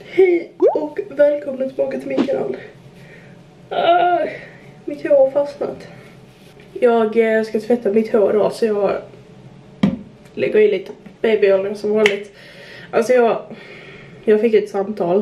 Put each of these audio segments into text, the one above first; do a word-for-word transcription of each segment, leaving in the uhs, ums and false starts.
Hej och välkomna tillbaka till min kanal. uh, Mitt hår har fastnat. Jag uh, ska tvätta mitt hår idag, så jag lägger i lite babyolja som vanligt. Alltså jag Jag fick ett samtal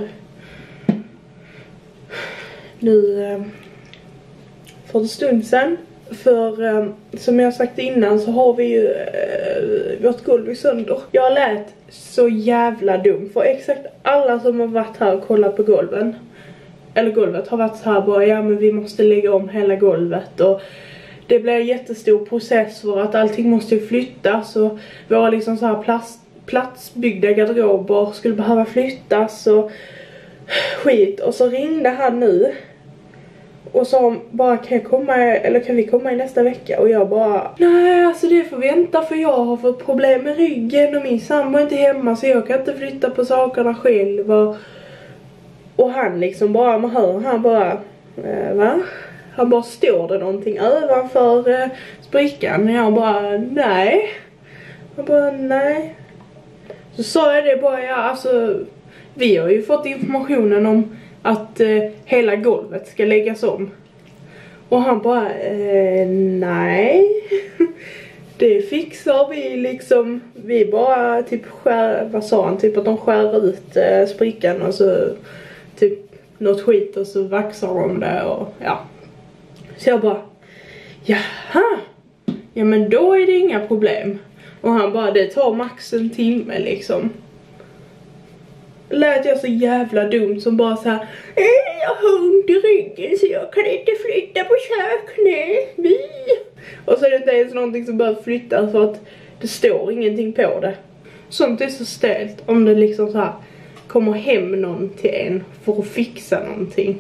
nu uh, för en stund sedan. För um, som jag sagt innan så har vi ju uh, vårt golv i sönder. Jag lät så jävla dum. För exakt alla som har varit här och kollat på golven, eller golvet, har varit så här bara, ja men vi måste lägga om hela golvet. Och det blir en jättestor process för att allting måste flyttas. Och våra liksom så här plast, platsbyggda garderober skulle behöva flyttas och skit. Och så ringde han nu och sa bara, kan jag komma, eller kan vi komma i nästa vecka? Och jag bara, nej alltså det får vänta, för jag har fått problem med ryggen och min sambo är inte hemma, så jag kan inte flytta på sakerna själv. Och, och han liksom bara, man hör, han bara, eh, va? Han bara, står det någonting ovanför eh, sprickan? Och jag bara, nej. Han bara, nej. Så sa jag det bara, ja alltså, vi har ju fått informationen om att eh, hela golvet ska läggas om. Och han bara, eh, nej. Det fixar vi liksom. Vi bara typ skär, vad sa han? Typ att de skär ut eh, sprickan och så typ något skit och så vaxar de det och ja. Så jag bara, jaha. Ja men då är det inga problem. Och han bara, det tar max en timme liksom. Lät jag så jävla dumt som bara så här, eh, jag har ont i ryggen så jag kan inte flytta på köknet. Vi. Och så är det inte ens någonting som behöver flyttas för att det står ingenting på det. Sånt är så stelt om det liksom så här kommer hem någon till en för att fixa någonting.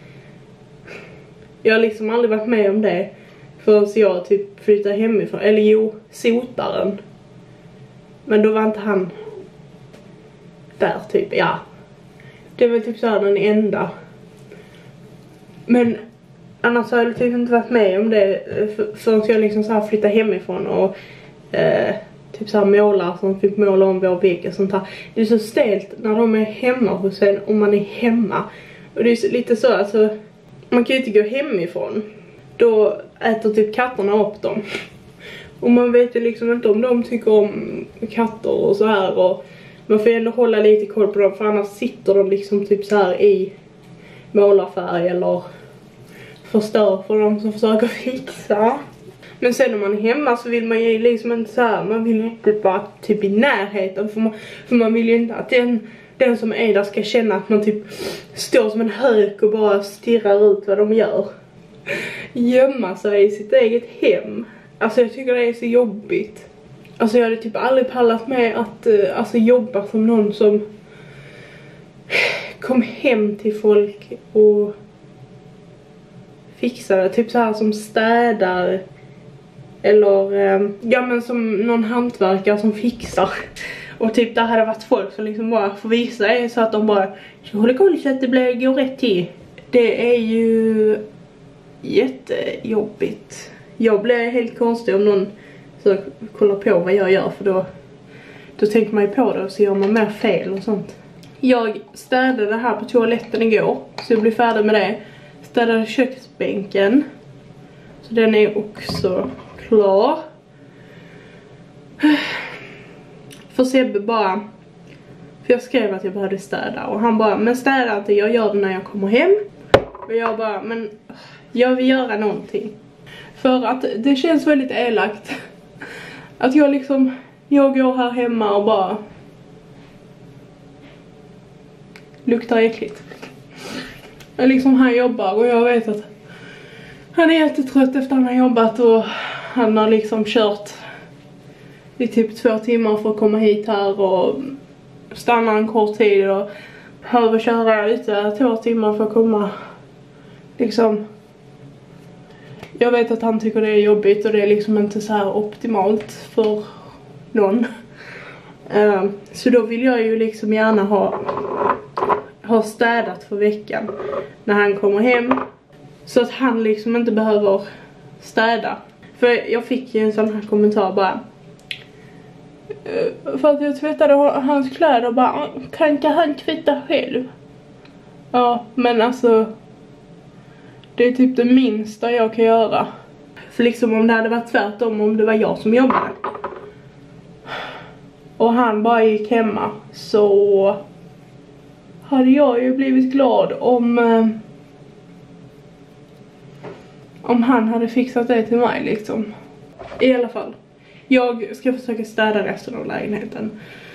Jag har liksom aldrig varit med om det förrän jag typ flyttade hemifrån. Eller jo, sotaren. Men då var inte han där typ, ja. Det var typ så här den enda. Men annars har jag typ inte varit med om det för, förrän jag liksom så här flyttade hemifrån och eh, typ så här målar som fick måla om vår vägg och sånt här. Det är så stelt när de är hemma hos en och man är hemma. Och det är så, lite så, alltså, man kan ju inte gå hemifrån. Då äter typ katterna upp dem. Och man vet ju liksom inte om de tycker om katter och så här. Och man får ändå hålla lite koll på dem, för annars sitter de liksom typ så här i målarfärg eller förstör för dem som försöker fixa. Men sen när man är hemma så vill man ju liksom inte så här, man vill ju inte bara typ i närheten, för man, för man vill ju inte att den, den som är där ska känna att man typ står som en hök och bara stirrar ut vad de gör. Gömma sig i sitt eget hem. Alltså jag tycker det är så jobbigt. Alltså jag hade typ aldrig pallat med att uh, alltså jobba som någon som kom hem till folk och fixade. Typ så här som städar. Eller uh, ja men som någon hantverkare som fixar. Och typ där hade varit folk som liksom bara får visa det, så att de bara, jag håller koll så att det blir, går rätt till. Det är ju jättejobbigt. Jag blir helt konstig om någon så kollar på vad jag gör, för då då tänker man ju på det och så gör man mer fel och sånt. Jag städade här på toaletten igår, så jag blir färdig med det. Städade köksbänken, så den är också klar. För Sebbe bara, för jag skrev att jag behövde städa och han bara, men städa inte, jag gör det när jag kommer hem. Och jag bara, men jag vill göra någonting. För att det känns väldigt elakt att jag liksom, jag går här hemma och bara luktar äckligt. Jag liksom, han jobbar och jag vet att han är jättetrött efter att han har jobbat och han har liksom kört i typ två timmar för att komma hit här och stanna en kort tid och behöver köra ute två timmar för att komma liksom. Jag vet att han tycker det är jobbigt och det är liksom inte så här optimalt för någon. Uh, så då vill jag ju liksom gärna ha, ha städat för veckan när han kommer hem. Så att han liksom inte behöver städa. För jag fick ju en sån här kommentar bara. För att jag tvättade hans kläder och bara, kan inte han tvätta själv? Ja, men alltså det är typ det minsta jag kan göra. För liksom om det hade varit tvärtom, om det var jag som jobbade och han bara gick hemma, så hade jag ju blivit glad om eh, om han hade fixat det till mig liksom. I alla fall, jag ska försöka städa resten av lägenheten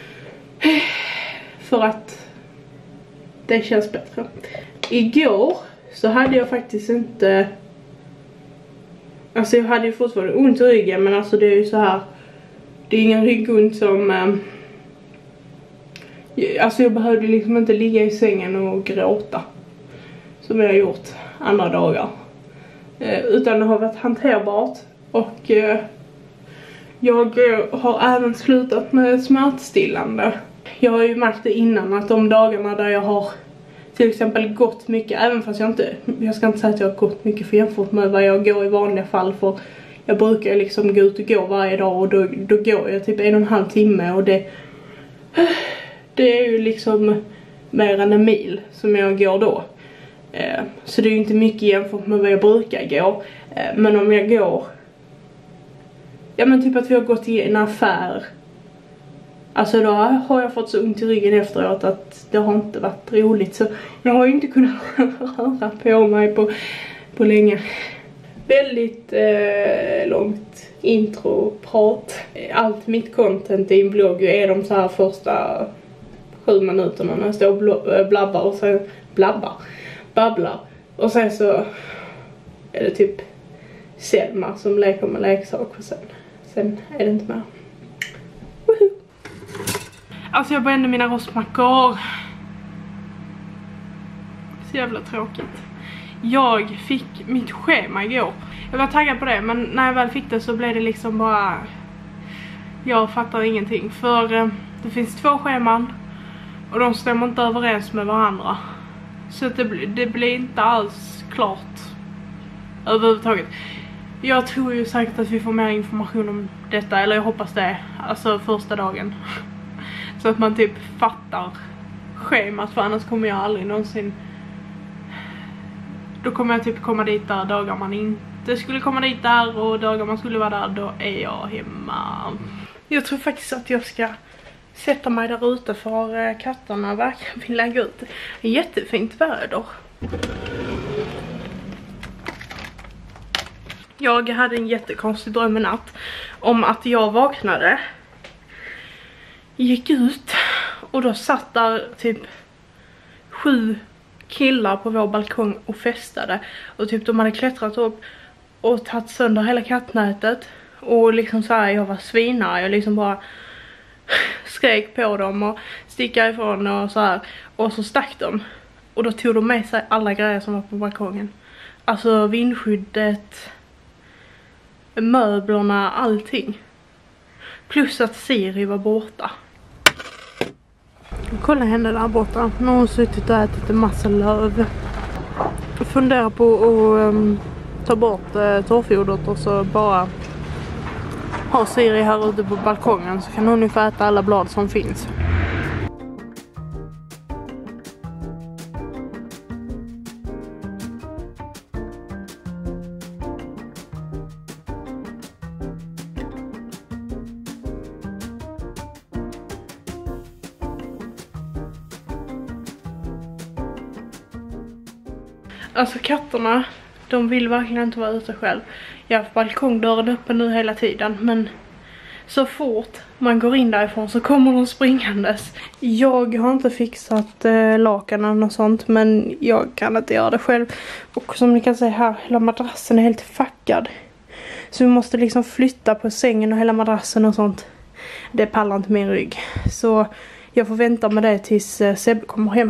för att det känns bättre. Igår så hade jag faktiskt inte, alltså jag hade ju fortfarande ont i ryggen, men alltså det är ju så här, det är ingen ryggont som eh, alltså jag behövde liksom inte ligga i sängen och gråta som jag har gjort andra dagar, eh, utan det har varit hanterbart. Och eh, jag har även slutat med smärtstillande. Jag har ju märkt det innan att de dagarna där jag har till exempel gått mycket, även fast jag inte, jag ska inte säga att jag har gått mycket för jämfört med vad jag går i vanliga fall, för jag brukar liksom gå ut och gå varje dag, och då, då går jag typ en och en halv timme, och det det är ju liksom mer än en mil som jag går då. Eh, så det är ju inte mycket jämfört med vad jag brukar gå. Eh, men om jag går, ja men typ att vi har gått i en affär, alltså då har jag fått så ont i ryggen efteråt att det har inte varit roligt. Så jag har ju inte kunnat röra på mig på, på länge. Väldigt eh, långt intro-prat. Allt mitt content i en blogg är de så här första sju minuterna när jag står och blabbar och sen blabbar, babblar. Och sen så är det typ Selma som leker med leksaker, och sen, sen är det inte mer. Woohoo. Alltså jag brände mina rostmackor. Så jävla tråkigt. Jag fick mitt schema igår. Jag var taggad på det, men när jag väl fick det så blev det liksom bara, jag fattar ingenting. För eh, det finns två scheman och de stämmer inte överens med varandra. Så det, det blir inte alls klart överhuvudtaget. Jag tror ju säkert att vi får mer information om detta, eller jag hoppas det, alltså första dagen. Så att man typ fattar schemat, för annars kommer jag aldrig någonsin, då kommer jag typ komma dit där dagar man inte skulle komma dit där, och dagar man skulle vara där, då är jag hemma. Jag tror faktiskt att jag ska sätta mig där ute, för katterna verkligen vill lägga ut. Det är jättefint väder. Jag hade en jättekonstig dröm i natt om att jag vaknade, gick ut, och då satt där typ sju killar på vår balkong och festade. Och typ de hade klättrat upp och tagit sönder hela kattnätet. Och liksom så här, jag var svinare. Jag liksom bara skrek på dem och stickade ifrån och så här. Och så stack de. Och då tog de med sig alla grejer som var på balkongen. Alltså vindskyddet, möblerna, allting. Plus att Siri var borta. Kolla henne där borta. Nu har hon suttit och ätit en massa löv. Jag funderar på att um, ta bort uh, torrfodret och så bara ha Siri här ute på balkongen, så kan hon ju få äta alla blad som finns. Alltså katterna, de vill verkligen inte vara ute själv. Jag har balkongdörren öppen nu hela tiden, men så fort man går in därifrån så kommer de springandes. Jag har inte fixat eh, lakanen och sånt, men jag kan inte göra det själv. Och som ni kan se här, hela madrassen är helt fackad. Så vi måste liksom flytta på sängen och hela madrassen och sånt. Det pallar inte min rygg. Så jag får vänta med det tills eh, Seb kommer hem.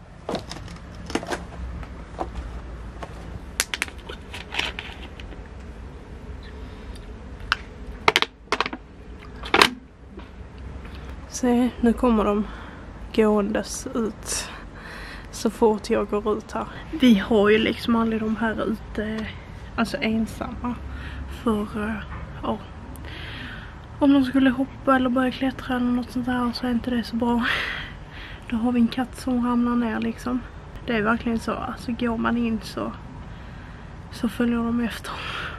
Se, nu kommer de gåendes ut så fort jag går ut här. Vi har ju liksom aldrig de här ute, alltså ensamma. För, ja, Om de skulle hoppa eller börja klättra eller något sånt där så är inte det så bra. Då har vi en katt som ramlar ner liksom. Det är verkligen så. Alltså går man in så, så följer de efter.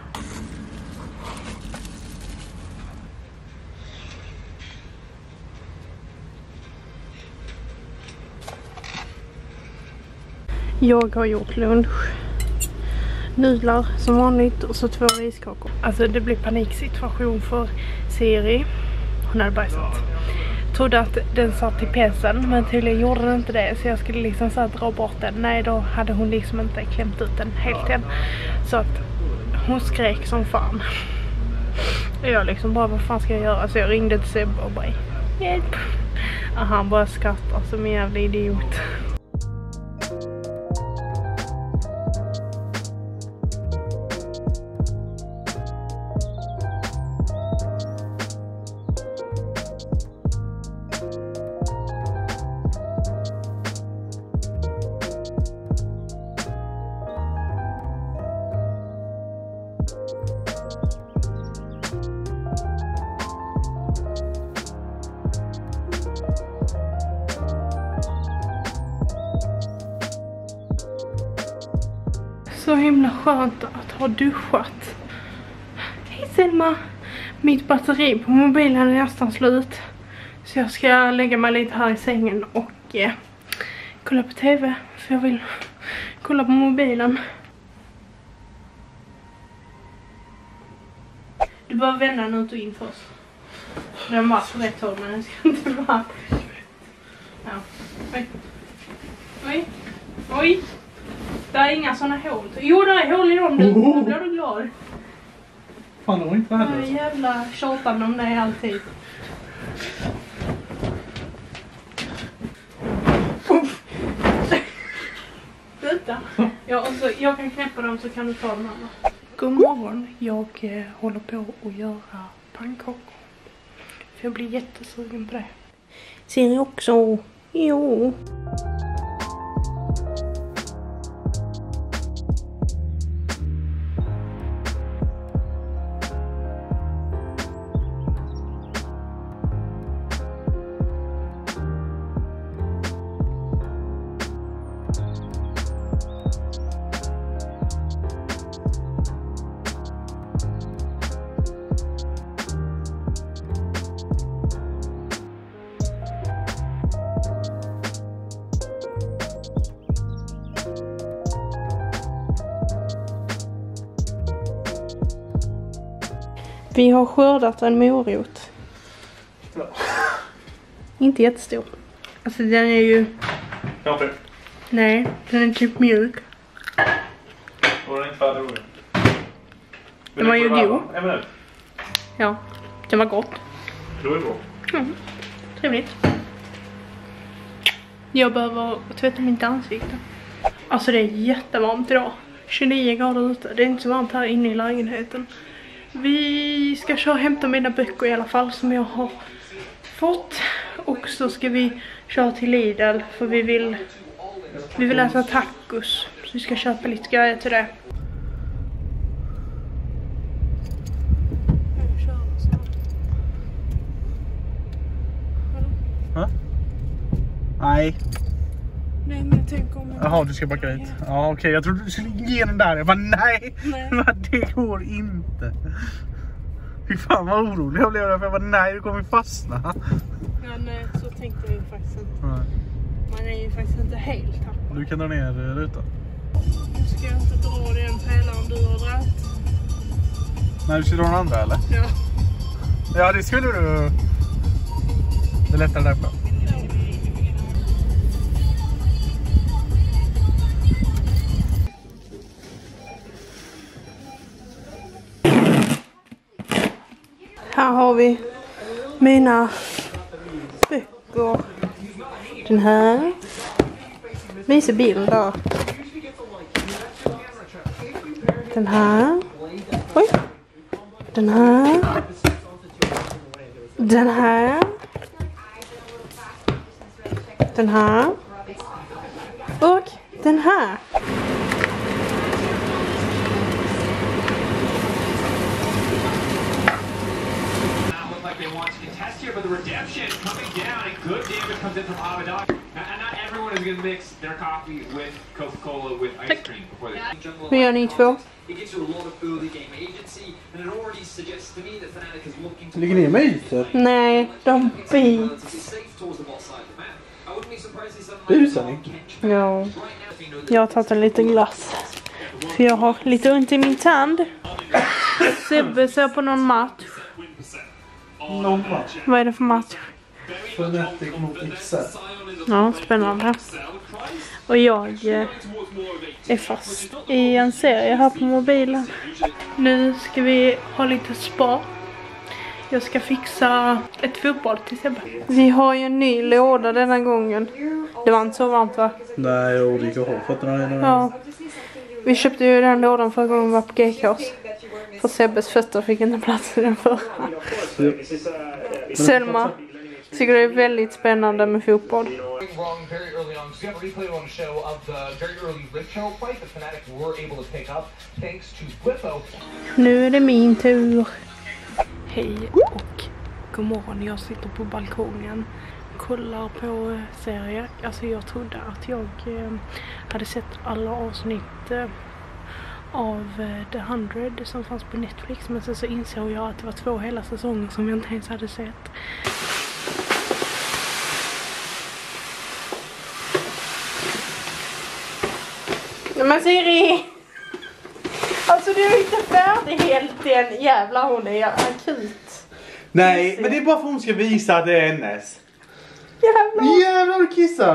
Jag har gjort lunch. Nudlar som vanligt och så två riskakor. Alltså det blir paniksituation för Siri. Hon hade bajsat. Trodde att den satt i penseln men tydligen gjorde den inte det. Så jag skulle liksom så dra bort den. Nej, då hade hon liksom inte klämt ut den helt än. Så att hon skrek som fan. Och jag liksom bara, vad fan ska jag göra? Så jag ringde till Sebbe och bara, hjälp. Och han bara skrattade som en jävla idiot. Så himla skönt att ha duschat. Hej Selma! Mitt batteri på mobilen är nästan slut. Så jag ska lägga mig lite här i sängen och eh, kolla på tv. För jag vill kolla på mobilen. Du bara vända den ut och in först. Den var på rätt håll men den ska inte vara. Ja. Oj. Oj. Oj. Det är inga såna hål. Jo, det är hål i dem. Du, nu blir du glad. Fan, det var inte heller. Det är jävla tjatan om det är alltid. Sluta. Ja, och så, jag kan knäppa dem så kan du ta dem andra. God morgon. Jag eh, håller på att göra pannkakor. För jag blir jättesugen på det. Ser ni också? Jo. Vi har skördat en morot. Ja. Inte jättestor. Alltså den är ju... Ja, det. Nej, den är typ mjuk. Och den är inte färdig. Den var ju god. En minut. Ja, den var gott. Det var ju bra. Mm. Trevligt. Jag behöver tvätta mitt ansikte. Alltså det är jättevarmt idag. tjugonio grader ute. Det är inte så varmt här inne i lägenheten. Vi ska köra och hämta mina böcker i alla fall som jag har fått. Och så ska vi köra till Lidl för vi vill, vi vill äta tacos. Så vi ska köpa lite grejer till det. Va? Nej. Nej, men jag tänker om... Jaha, du ska backa dit. Ja, okej. Okay. Jag trodde du skulle ge den där. Jag bara, nej. nej. Det går inte. Fy fan vad orolig jag blev. För jag bara, nej, du kommer fastna. Ja, nej, så tänkte jag ju faktiskt inte. Nej. Man är ju faktiskt inte helt tappad. Du kan dra ner rutan. Nu ska jag inte dra den pelaren du har dragit. Nej, du ska dra den andra, eller? Ja. Ja, det skulle du. Det är lättare därför. Här har vi mina böcker. Den här. Visa bilder. Den här. Oj. Den här. Den här. Den här. Och den här. here, but the redemption coming down and good damage comes in from Abaddon. And not everyone is going to mix their coffee with Coca-Cola with ice cream before they... Vi gör ni två. Ligger ni med ytor? Nej, de bits. Busar ni? Ja. Jag har tagit en liten glass. För jag har lite ont i min tand. Sebbe ser på någon match. Någon match? Vad är det för match? Fnatic mot X R. Ja, spännande. Och jag eh, är fast i en serie här på mobilen. Nu ska vi ha lite spa. Jag ska fixa ett fotboll till Sebbe. Vi har ju en ny låda denna gången. Det var inte så varmt, va? Nej, jag gick och har fötterna igen. Ja. Vi köpte ju den lådan förra gången vi var på G K:s. För Sebbes fötter fick inte plats i den förra. Selma tycker det är väldigt spännande med fotboll. Nu är det min tur. Hej och god morgon. Jag sitter på balkongen. Kollar på serier. Alltså jag trodde att jag eh, hade sett alla avsnitt eh, av eh, The hundred som fanns på Netflix. Men sen så insåg jag att det var två hela säsonger som jag inte ens hade sett. Men Siri! Alltså du är inte färdig helt än. Jävlar, hon är akut. Nej, men det är bara för att hon ska visa att det är hennes. Jävlar. Jävlar, du kissar.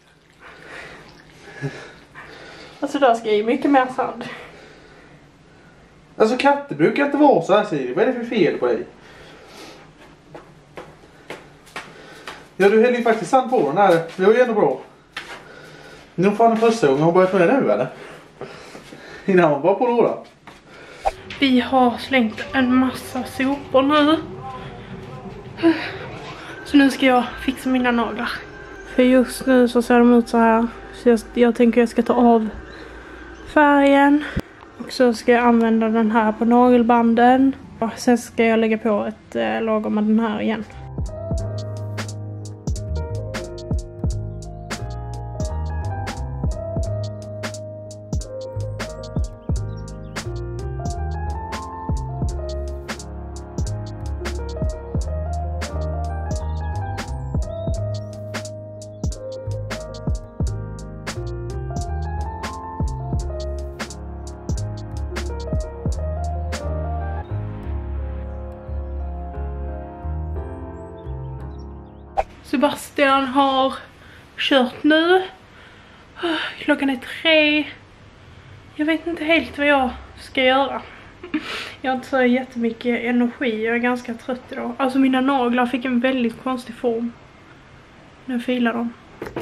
Alltså där ska ju mycket mer sand. Alltså katter brukar inte vara så här, Siri. Vad är det för fel på dig? Ja, du häller ju faktiskt sand på den här. Det var ju ändå bra. Nu får han första gången hon börjat med det nu, eller? Innan hon var på låda. Vi har slängt en massa sopor nu. Så nu ska jag fixa mina naglar. För just nu så ser de ut så här. Så jag, jag tänker jag ska ta av färgen. Och så ska jag använda den här på nagelbanden. Och sen ska jag lägga på ett eh, lager med den här igen. Sebastian har kört nu. Klockan är tre. Jag vet inte helt vad jag ska göra. Jag har inte så jättemycket energi. Jag är ganska trött idag. Alltså mina naglar fick en väldigt konstig form. Nu filar de.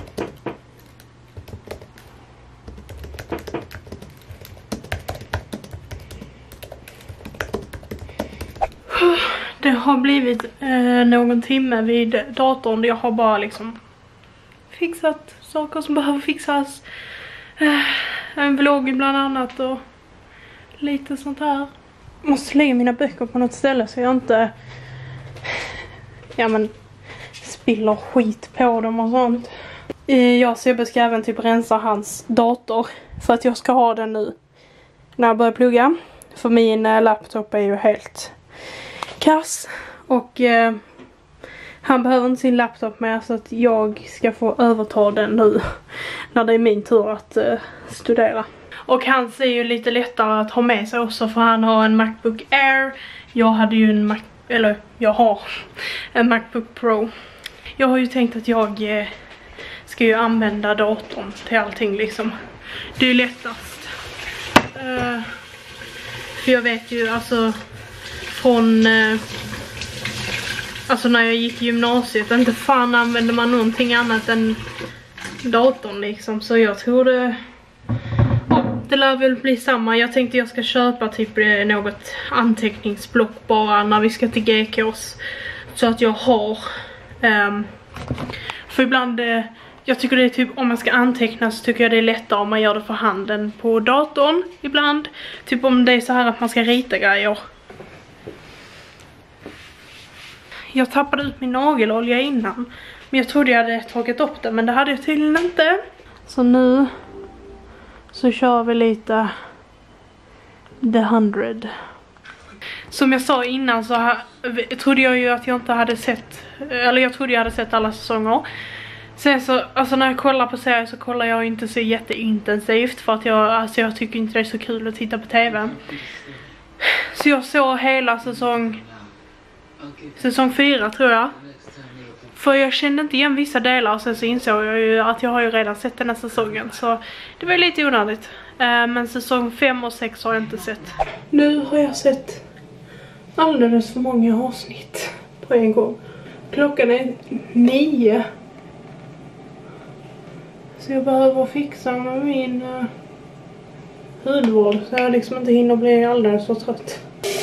Det har blivit eh, någon timme vid datorn. Jag har bara liksom fixat saker som behöver fixas. Eh, en vlogg bland annat och lite sånt här. Jag måste lägga mina böcker på något ställe så jag inte ja, men, spiller skit på dem och sånt. Eh, jag så jag ska även typ rensa hans dator för att jag ska ha den nu när jag börjar plugga. För min eh, laptop är ju helt kass och eh, han behöver inte sin laptop med så att jag ska få överta den nu när det är min tur att eh, studera. Och hans är ju lite lättare att ha med sig också för han har en MacBook Air. Jag hade ju en Mac, eller jag har en MacBook Pro. Jag har ju tänkt att jag eh, ska ju använda datorn till allting liksom. Det är ju lättast. Uh, för jag vet ju alltså från eh, alltså när jag gick i gymnasiet inte fan använde man någonting annat än datorn liksom. Så jag tror det ja, det lär väl bli samma. Jag tänkte jag ska köpa typ något anteckningsblock bara när vi ska till G K:s så att jag har um, för ibland eh, jag tycker det är typ om man ska anteckna så tycker jag det är lättare om man gör det för handen på datorn ibland. Typ om det är så här att man ska rita grejer. jag tappade ut min nagelolja innan. Men jag trodde jag hade tagit upp det, men det hade jag tydligen inte. Så nu så kör vi lite The hundred. Som jag sa innan så ha, trodde jag ju att jag inte hade sett, eller jag trodde jag hade sett alla säsonger. Sen så, alltså när jag kollar på serier så kollar jag inte så jätteintensivt för att jag, alltså jag tycker inte det är så kul att titta på tv. Så jag såg hela säsong, säsong fyra tror jag. För jag kände inte igen vissa delar och sen så insåg jag ju att jag har ju redan sett den här säsongen. Så det var lite onödigt. Men säsong fem och sex har jag inte sett. Nu har jag sett alldeles för många avsnitt på en gång. Klockan är nio. Så jag behöver fixa med min uh, hudvård. Så jag liksom inte hinner bli alldeles så trött.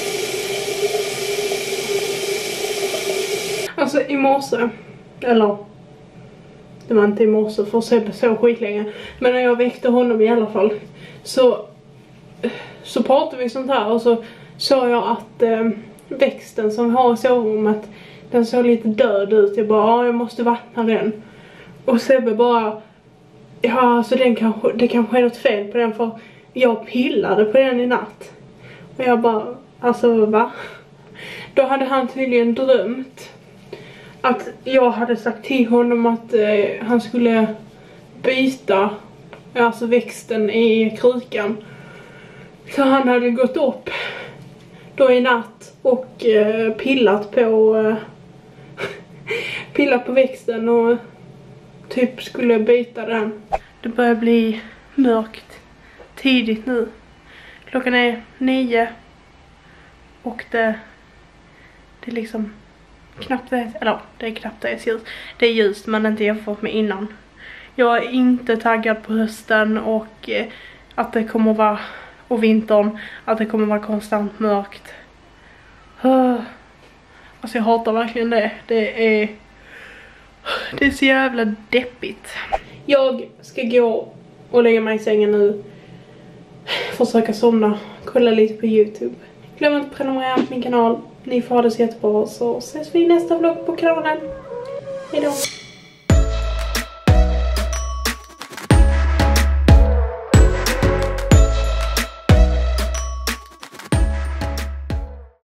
Alltså i morse. Eller det var inte i morse för att se så skitlänge. Men när jag väckte honom i alla fall. Så, så pratade vi sånt här. Och så såg jag att uh, växten som vi har i sovrummet, den såg lite död ut. Jag bara, ja, jag måste vattna den. Och Sebbe bara, ja, alltså den kanske, det kanske är något fel på den för jag pillade på den i natt. Och jag bara, alltså va? Då hade han tydligen drömt att jag hade sagt till honom att eh, han skulle byta alltså växten i krukan. Så han hade gått upp då i natt och eh, pillat på eh, pillat på växten och typ skulle byta den. Det börjar bli mörkt tidigt nu. Klockan är nio och det det är liksom knappt det, eller det är knappt det är ljust. Det är ljust men inte jämfört med innan. Jag är inte taggad på hösten och eh, att det kommer vara, och vintern, att det kommer vara konstant mörkt. Uh. Alltså jag hatar verkligen det. Det är Det är så jävla deppigt. Jag ska gå och lägga mig i sängen nu. Försöka somna. Kolla lite på YouTube. Glöm inte att prenumerera på min kanal. Ni får ha det så jättebra. Så ses vi i nästa vlogg på kanalen. Hejdå.